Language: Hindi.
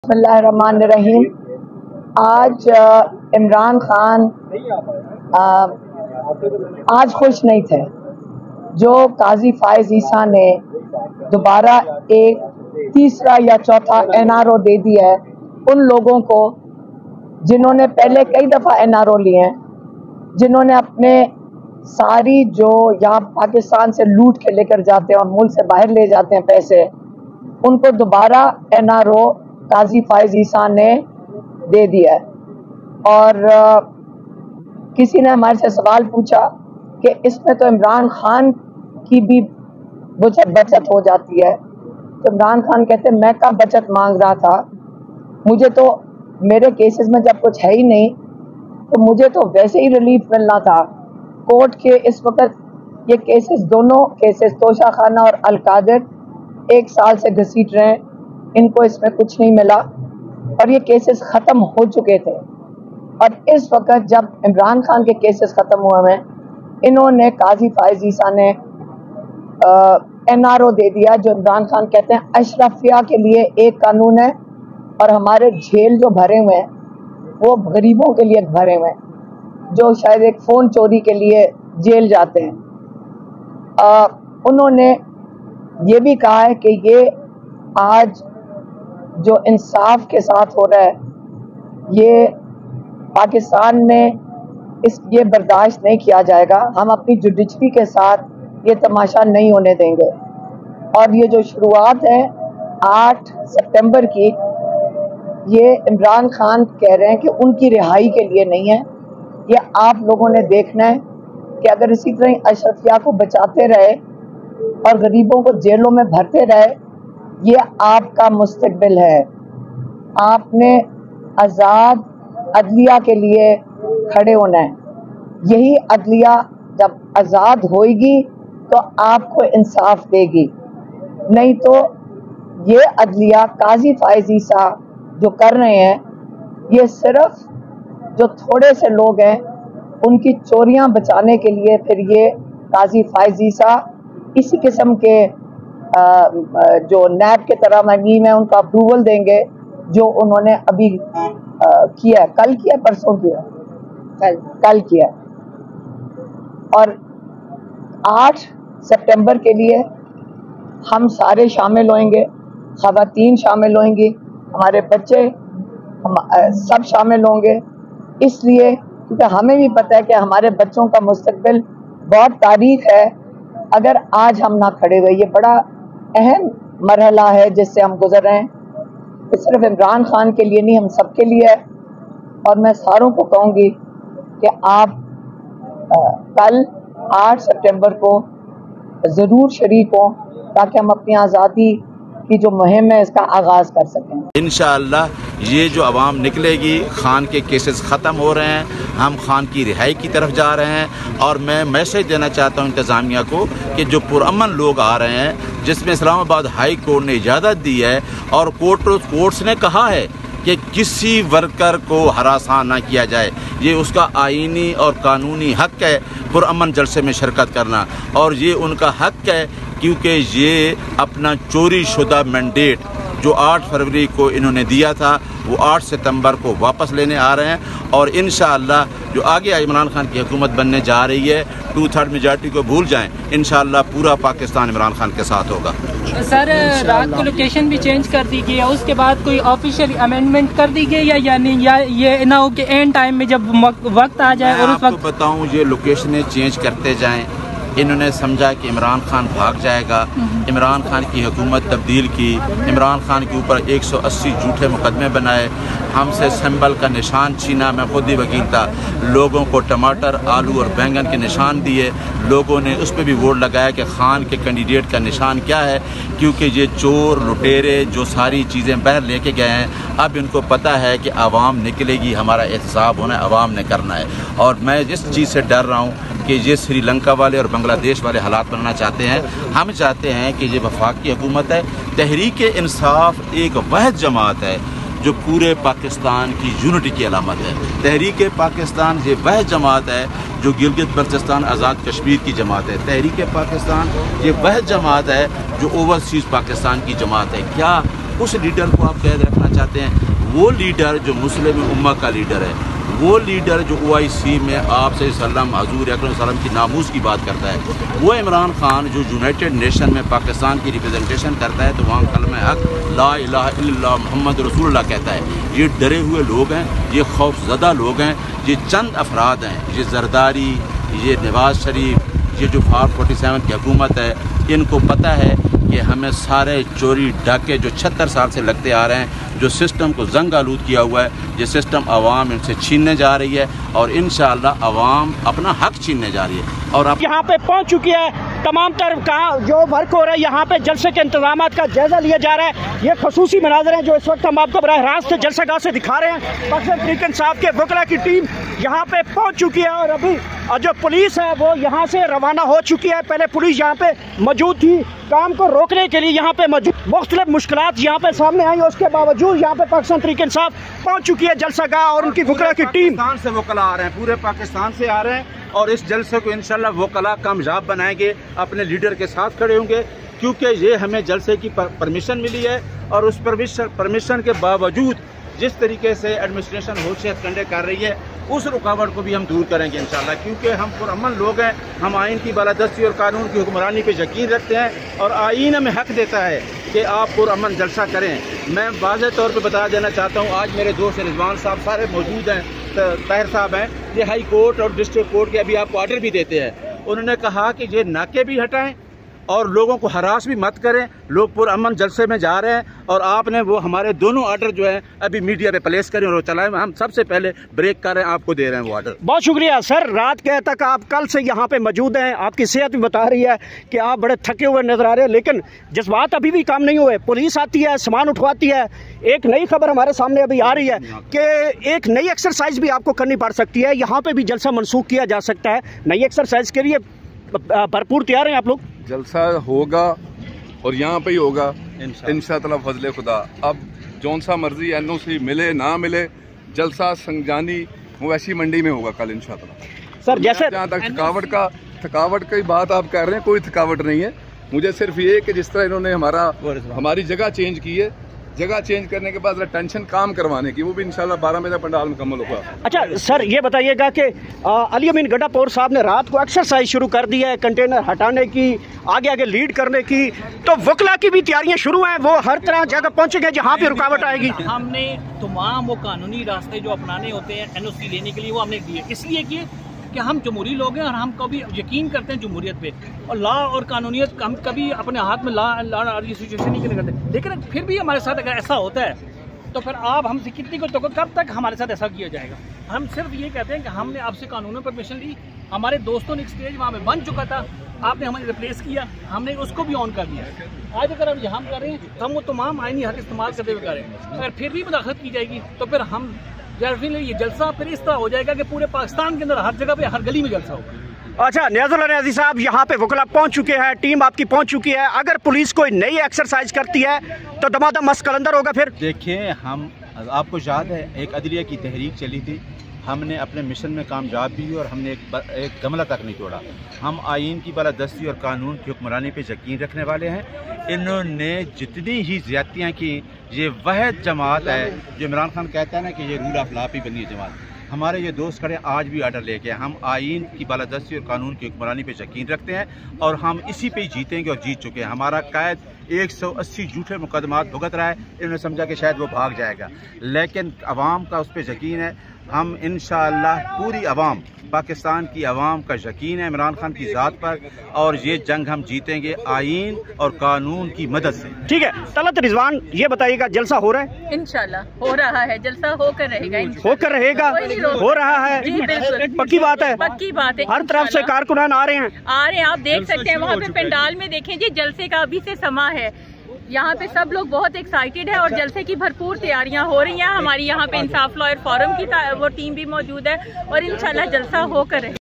बिस्मिल्लाहिर्रहमानिर्रहीम। आज इमरान खान आज खुश नहीं थे। जो काजी फायज ईसा ने दोबारा एक तीसरा या चौथा एनआरओ दे दिया है उन लोगों को जिन्होंने पहले कई दफ़ा एनआरओ लिए हैं, जिन्होंने अपने सारी जो यहाँ पाकिस्तान से लूट के लेकर जाते हैं और मुल्क से बाहर ले जाते हैं पैसे, उनको दोबारा एनआरओ काजी फायज ईसा ने दे दिया है। और किसी ने हमारे से सवाल पूछा कि इसमें तो इमरान खान की भी बचत हो जाती है। तो इमरान खान कहते मैं कब बचत मांग रहा था, मुझे तो मेरे केसेस में जब कुछ है ही नहीं तो मुझे तो वैसे ही रिलीफ मिलना था। कोर्ट के इस वक्त ये केसेस, दोनों केसेस तोशा खाना और अलकादिर 1 साल से घसीट रहे हैं, इनको इसमें कुछ नहीं मिला और ये केसेस ख़त्म हो चुके थे। और इस वक्त जब इमरान खान के केसेस ख़त्म हुए हैं, इन्होंने काजी फायज ईसा ने एनआरओ दे दिया। जो इमरान खान कहते हैं अशरफिया के लिए एक कानून है और हमारे जेल जो भरे हुए हैं वो गरीबों के लिए भरे हुए हैं, जो शायद एक फ़ोन चोरी के लिए जेल जाते हैं। उन्होंने ये भी कहा है कि ये आज जो इंसाफ के साथ हो रहा है, ये पाकिस्तान में ये बर्दाश्त नहीं किया जाएगा। हम अपनी जुडिशरी के साथ ये तमाशा नहीं होने देंगे। और ये जो शुरुआत है 8 सितंबर की, ये इमरान खान कह रहे हैं कि उनकी रिहाई के लिए नहीं है। ये आप लोगों ने देखना है कि अगर इसी तरह अशरफिया को बचाते रहे और गरीबों को जेलों में भरते रहे, ये आपका मुस्तकबिल है। आपने आज़ाद अदलिया के लिए खड़े होना है। यही अदलिया जब आज़ाद होएगी तो आपको इंसाफ देगी, नहीं तो ये अदलिया काजी फायज ईसा जो कर रहे हैं, ये सिर्फ जो थोड़े से लोग हैं उनकी चोरियां बचाने के लिए फिर ये काजी फायज ईसा इसी किस्म के जो नैब के तरह मनीम है उनका अप्रूवल देंगे, जो उन्होंने अभी किया, कल किया, परसों किया, कल किया। और 8 सितंबर के लिए हम सारे शामिल होंगे, ख़वातीन शामिल होंगी, हमारे बच्चे, हम सब शामिल होंगे, इसलिए क्योंकि हमें भी पता है कि हमारे बच्चों का मुस्तकबिल बहुत तारीख है। अगर आज हम ना खड़े हुए, ये बड़ा अहम मरहला है जिससे हम गुजर रहे हैं। ये सिर्फ इमरान खान के लिए नहीं, हम सब के लिए है। और मैं सारों को कहूँगी कि आप कल 8 सितंबर को ज़रूर शरीक हों ताकि हम अपनी आज़ादी की जो मुहिम है इसका आगाज़ कर सकें। इंशाअल्लाह ये जो अवाम निकलेगी, खान के केसेस ख़त्म हो रहे हैं, हम खान की रिहाई की तरफ जा रहे हैं। और मैं मैसेज देना चाहता हूँ इंतज़ामिया को कि जो पुरअमन लोग आ रहे हैं, जिसमें इस्लामाबाद हाई कोर्ट ने इजाज़त दी है और कोर्ट्स ने कहा है कि किसी वर्कर को हरासा ना किया जाए, ये उसका आईनी और कानूनी हक़ है पुरअमन जलसे में शिरकत करना। और ये उनका हक़ है क्योंकि ये अपना चोरी शुदा मैंडेट जो 8 फरवरी को इन्होंने दिया था वो 8 सितंबर को वापस लेने आ रहे हैं। और इंशाअल्लाह जो आगे इमरान खान की हुकूमत बनने जा रही है, 2/3 मेजॉरिटी को भूल जाएं, इंशाअल्लाह पूरा पाकिस्तान इमरान खान के साथ होगा। सर, रात को लोकेशन भी चेंज कर दी गई है, उसके बाद कोई ऑफिशियल अमेंडमेंट कर दी गई या नहीं, या ये ना हो कि एंड टाइम में जब वक्त आ जाए और उस वक्त बताऊँ ये लोकेशनें चेंज करते जाएँ। इन्होंने समझा कि इमरान खान भाग जाएगा, इमरान खान की हुकूमत तब्दील की, इमरान खान के ऊपर 180 झूठे मुकदमे बनाए, हमसे सिंबल का निशान छीना, मैं खुद ही वकील था, लोगों को टमाटर, आलू और बैंगन के निशान दिए, लोगों ने उस पर भी वोट लगाया कि खान के कैंडिडेट का निशान क्या है, क्योंकि ये चोर लुटेरे जो सारी चीज़ें बाहर लेके गए हैं, अब इनको पता है कि आवाम निकलेगी, हमारा एहतसाब होना है, आवाम ने करना है। और मैं जिस चीज़ से डर रहा हूँ कि ये श्रीलंका वाले और बांग्लादेश वाले हालात बनाना चाहते हैं, हम चाहते हैं कि ये वफाक की हुकूमत है। तहरीक इंसाफ एक वहद जमात है जो पूरे पाकिस्तान की यूनिटी की अलामत है। तहरीक पाकिस्तान ये वह जमात है जो गिलगित बल्तिस्तान आज़ाद कश्मीर की जमात है। तहरीक पाकिस्तान ये वह जमात है जो ओवरसीज़ पाकिस्तान की जमात है। क्या उस लीडर को आप कैद रखना चाहते हैं? वो लीडर जो मुस्लिम उम्मा का लीडर है, वो लीडर जो OIC में आपसे हजूर अकरम सल्लम की नामूस की बात करता है, वो इमरान खान जो यूनाइटेड नेशन में पाकिस्तान की रिप्रेजेंटेशन करता है, तो वहाँ कलमे हक ला इलाहा इल्लल्लाह मुहम्मद रसूलुल्लाह कहता है। ये डरे हुए लोग हैं, ये खौफजदा लोग हैं, ये चंद अफराद हैं, ये जरदारी, ये नवाज शरीफ, ये जो 47 की हुकूमत है, इनको पता है कि हमें सारे चोरी डाके जो 76 साल से लगते आ रहे हैं, जो सिस्टम को जंग आलूद किया हुआ है, ये सिस्टम आवाम इनसे छीनने जा रही है और इंशाअल्लाह आवाम अपना हक छीनने जा रही है। और अब यहाँ पे पहुँच चुकी है, तमाम तरफ का जो वर्क हो रहा है, यहाँ पे जलसे के इंतजाम का जायजा लिया जा रहा है। ये खसूसी मनाजर हैं जो इस वक्त हम आपको बराह रास्त जलसागाह से दिखा रहे हैं। पाकिस्तान तहरीक इंसाफ के वकला की टीम यहाँ पे पहुँच चुकी है और अभी जो पुलिस है वो यहाँ से रवाना हो चुकी है। पहले पुलिस यहाँ पे मौजूद थी काम को रोकने के लिए, यहाँ पे मौजूद मुख्तलिफ मुश्किलात यहाँ पे सामने आई, उसके बावजूद यहाँ पे पाकिस्तान तहरीक इंसाफ पहुँच चुकी है जलसागाह और उनकी वकला की टीम। पाकिस्तान से वकला आ रहे हैं, पूरे पाकिस्तान से आ रहे हैं और इस जलसे को इंशाल्लाह वकला कामयाब बनाएंगे, अपने लीडर के साथ खड़े होंगे, क्योंकि ये हमें जलसे की परमिशन मिली है और उस परमिशन के बावजूद जिस तरीके से एडमिनिस्ट्रेशन होशियत कंडे कर रही है, उस रुकावट को भी हम दूर करेंगे इंशाल्लाह, क्योंकि हम पुरअमन लोग हैं, हम आइन की बालादस्ती और कानून की हुक्मरानी पे यकीन रखते हैं और आइन हमें हक देता है कि आप पुरअमन जलसा करें। मैं वाज़ेह तौर पे बता देना चाहता हूँ, आज मेरे दोस्त रिजवान साहब सारे मौजूद हैं, ताहिर साहब हैं, ये हाई कोर्ट और डिस्ट्रिक्ट कोर्ट के अभी आपको ऑर्डर भी देते हैं। उन्होंने कहा कि ये नाके भी हटाएं और लोगों को हरास भी मत करें, लोग पुरअमन जलसे में जा रहे हैं और आपने वो हमारे दोनों ऑर्डर जो है अभी मीडिया पे प्लेस करें और चलाएं। हम सबसे पहले ब्रेक कर रहे हैं, आपको दे रहे हैं वो ऑर्डर। बहुत शुक्रिया सर, रात के तक आप कल से यहाँ पे मौजूद हैं, आपकी सेहत भी बता रही है कि आप बड़े थके हुए नजर आ रहे हैं, लेकिन जज्बात अभी भी काम नहीं हुए। पुलिस आती है, सामान उठवाती है। एक नई खबर हमारे सामने अभी आ रही है कि एक नई एक्सरसाइज भी आपको करनी पड़ सकती है, यहाँ पे भी जलसा मनसूख किया जा सकता है। नई एक्सरसाइज के लिए भरपूर तैयार हैं आप लोग? जलसा होगा और यहाँ पे ही होगा इंशाअल्लाह फजले खुदा। अब जौन सा मर्जी NOC मिले ना मिले, जलसा संजानी मवेशी मंडी में होगा कल इंशाअल्लाह। सर जैसे जहाँ तक थकावट की बात आप कर रहे हैं, कोई थकावट नहीं है। मुझे सिर्फ ये कि जिस तरह इन्होंने हमारी जगह चेंज की है, जगह चेंज करने के बाद टेंशन काम करवाने की, वो भी इंशाल्लाह 12 बजे पंडाल मुकम्मल होगा। अच्छा सर, ये बताइएगा कि अली अमीन गड्ढापोर साहब ने रात को एक्सरसाइज शुरू कर दी है, कंटेनर हटाने की, आगे आगे लीड करने की, तो वकला की भी तैयारियां शुरू हैं, वो हर तरह जगह पहुंचेंगे जहां भी रुकावट आएगी। हमने तमाम वो कानूनी रास्ते जो अपनाने होते हैं NOC लेने के लिए, वो हमने दिए, इसलिए किए कि हम जमहूरी लोग हैं और हम कभी यकीन करते हैं जमहूरियत पे, और लॉ और कानूनियत हम कभी अपने हाथ में लॉ सिचुएशन नहीं करते। लेकिन फिर भी हमारे साथ अगर ऐसा होता है तो फिर आप हमसे कितनी को तो कब तक हमारे साथ ऐसा किया जाएगा? हम सिर्फ ये कहते हैं कि हमने आपसे कानूनी परमिशन ली, हमारे दोस्तों ने एक स्टेज वहाँ पे बन चुका था, आपने हमें रिप्लेस किया, हमने उसको भी ऑन कर दिया। आज अगर हम यहाँ कर रहे हैं तो हम वो तमाम आईनी हक इस्तेमाल करते हुए करें, अगर फिर भी मुदाखलत की जाएगी तो फिर हम ये जलसा फिर इस तरह हो जाएगा कि पूरे पाकिस्तान के अंदर हर जगह पे, हर गली में जलसा होगा। अच्छा नियाज़ुल नियाज़ी साहब, यहाँ पे वकला पहुँच चुके हैं, टीम आपकी पहुँच चुकी है। अगर पुलिस कोई नई एक्सरसाइज करती है तो दमादम मस कलंदर होगा। फिर देखिए, हम आपको याद है एक अदलिया की तहरीक चली थी, हमने अपने मिशन में कामयाब भी हुए और हमने एक गमला तक नहीं तोड़ा। हम आइन की बालादस्ती और कानून की हुक्मरानी पे यकीन रखने वाले हैं। इन्होंने जितनी ही ज़्यादतियाँ की, ये वह जमात है जो इमरान खान कहता है ना कि ये रूल ऑफ लॉ पे बनी है जमात। हमारे ये दोस्त खड़े आज भी ऑर्डर लेके, हम आइन की बालादस्ती और कानून की हुक्मरानी पे यकीन रखते हैं और हम इसी पे ही जीतेंगे और जीत चुके हैं। हमारा कायद 180 झूठे मुकदमात भुगत रहा है, इन्होंने समझा कि शायद वो भाग जाएगा, लेकिन अवाम का उस पर यकीन है। हम इंशाअल्लाह पूरी अवाम, पाकिस्तान की अवाम का यकीन है इमरान खान की ज़ात पर, और ये जंग हम जीतेंगे आइन और कानून की मदद से। ठीक है तलत रिजवान, ये बताइएगा जलसा हो रहा है? इंशाल्लाह हो रहा है, जलसा होकर रहेगा, होकर रहेगा, हो रहा है, पक्की बात है, पक्की बात है। हर तरफ से कारकुनान आ रहे हैं, आप देख सकते हैं वहाँ पे पंडाल में देखें जी, जलसे का अभी से समा है। यहाँ पे सब लोग बहुत एक्साइटेड है और जलसे की भरपूर तैयारियां हो रही हैं। हमारी यहाँ पे इंसाफ लॉयर फोरम की वो टीम भी मौजूद है और इंशाल्लाह जलसा होकर